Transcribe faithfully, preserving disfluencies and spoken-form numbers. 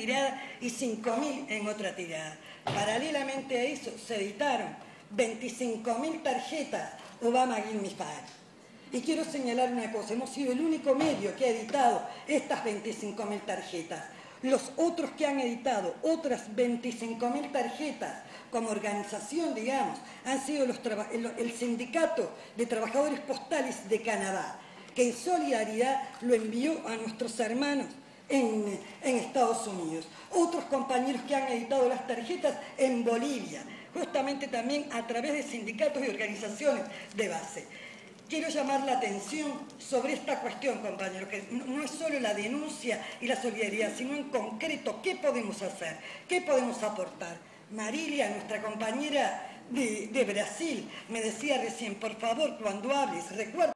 tirada y cinco mil en otra tirada. Paralelamente a eso se editaron veinticinco mil tarjetas Obama Give Me Five. Y quiero señalar una cosa, hemos sido el único medio que ha editado estas veinticinco mil tarjetas. Los otros que han editado otras veinticinco mil tarjetas como organización, digamos, han sido los el, el Sindicato de Trabajadores Postales de Canadá, que en solidaridad lo envió a nuestros hermanos en, en Estados Unidos. Otros compañeros que han editado las tarjetas en Bolivia, justamente también a través de sindicatos y organizaciones de base. Quiero llamar la atención sobre esta cuestión, compañeros, que no es solo la denuncia y la solidaridad, sino en concreto qué podemos hacer, qué podemos aportar. Marilia, nuestra compañera de, de Brasil, me decía recién, por favor, cuando hables, recuerda